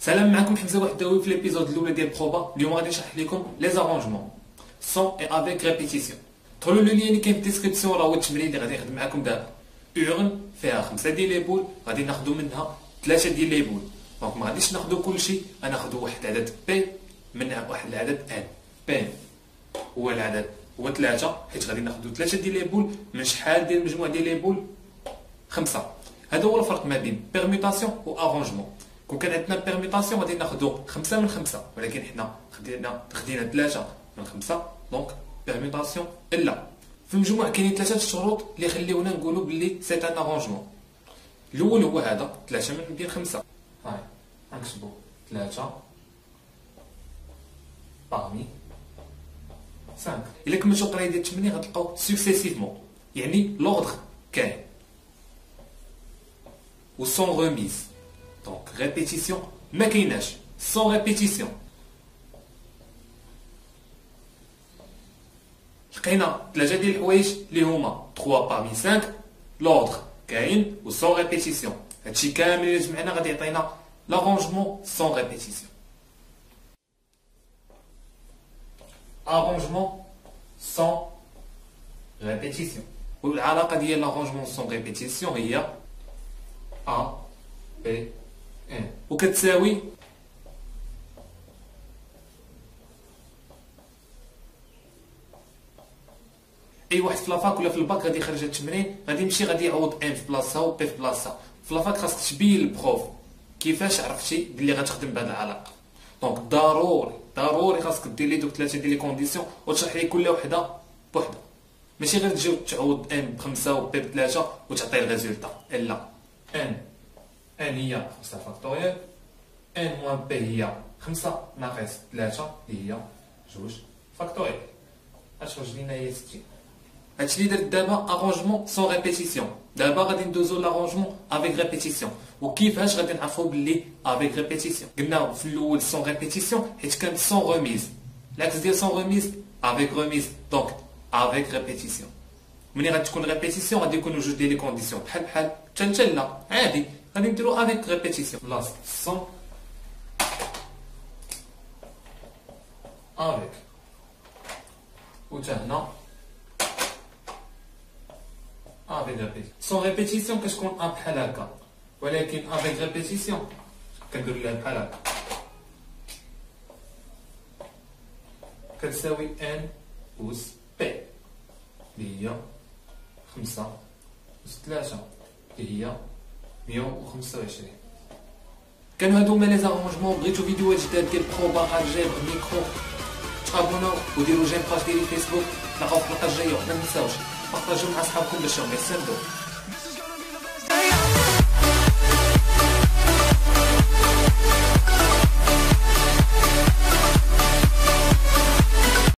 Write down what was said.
سلام معكم حمزه وحداوي في ليبيزود الاولى ديال بروبا. اليوم غادي نشرح لكم لي زارونجمون سون اي افيك ريبيتيسيون. دخلوا لو لين اللي كاين في الديسكريبسيون، راه هو التمرين اللي غادي نخدم معكم دابا. اورن فيها 5 ديال لي بول، غادي ناخذوا منها 3 ديال لي بول. دونك ما غاديش ناخذوا كلشي، غناخذوا واحد العدد بي من واحد العدد ان. بي هو العدد هو 3، حيت غادي ناخذوا 3 ديال لي بول من شحال ديال المجموع ديال لي بول؟ 5. هذا هو الفرق ما بين بيرميتاسيون و ارونجمون. كون كان عندنا بيرميتاسيون غادي ناخذوا 5 من 5، ولكن حنا خدينا 3 من 5، دونك بيرميتاسيون لا. في المجموع كاينين 3 الشروط اللي خليونا نقولوا بلي سي ان ارونجمون. الاول هو هذا 3 من بين 5. هاي غنكتبوا 3 باغمي 5. الا كملتوا القرايه ديال التمرين غتلقاو سكسيسيفمون، يعني لوردر كاين و سون ريميز. دونك ريبيتيسيون ما كايناش، سون ريبيتيسيون. لقينا 3 ديال الحوايج اللي هما 3 باغمي 5، لوردر كاين و سون ريبيتيسيون. هادشي كامل اللي جمعنا غادي يعطينا لارونجمون سون ريبيتيسيون. arrangement sans répétition. والعلاقة ديال l'arrangement sans répétition هي A B N وكتساوي اي واحد في لافاك ولا في الباك غادي يخرج هاد التمرين غادي يمشي غادي يعوض ان في بلاصتها و بي في بلاصتها. في لافاك خاصك تبين للبروف كيفاش عرفتي بلي غتخدم بهاد العلاقة. دونك ضروري خاصك دير لي دوك 3 ديال لي كونديسيون وتشرح لي كل وحده بوحدها، ماشي غير تجي تعوض ان ب5 و بي ب3 وتعطي الريزولتا. لا، ان هي 5 فاكتوريال، ان موان بي هي 5 ناقص 3 اللي هي 2 فاكتوريال. اش خرج لينا هي 60. هادشي اللي درت دابا ارونجمون سون ريبيتيسيون. دابا غادي ندوزو لارونجمون افيك ريبيتيسيون. وكيفاش غادي نعرفوا بلي افيك ريبيتيسيون؟ قلنا في الاول سون ريبيتيسيون حيت كانت سون ريميز. العكس ديال سون ريميز افيك ريميز. دونك افيك ريبيتيسيون. ملي غادي تكون ريبيتيسيون غادي يكونوا جوج ديال لي كونديسيون بحال حتى لا عادي غادي نديرو افيك ريبيتيسيون. بلاصه سون افيك وتا هنا افيك ريبيتيسيون. سون ريبيتيسيون كتكون بحال هكا، ولكن افيك ريبيتيسيون كندير لها بحال هكا كتساوي ان أس بي اللي هي 5 أس 3 اللي هي 125. كانوا هادو هما لي زارونجمون. بغيتو فيديوهات جداد ديال بروبا الجبر ميكرو تابوناو وديروا جيم باج ديالي فيسبوك. نلقاو في الحلقه الجايه وما تنساوش بارطاجيو مع صحابكم باش يستافدوا.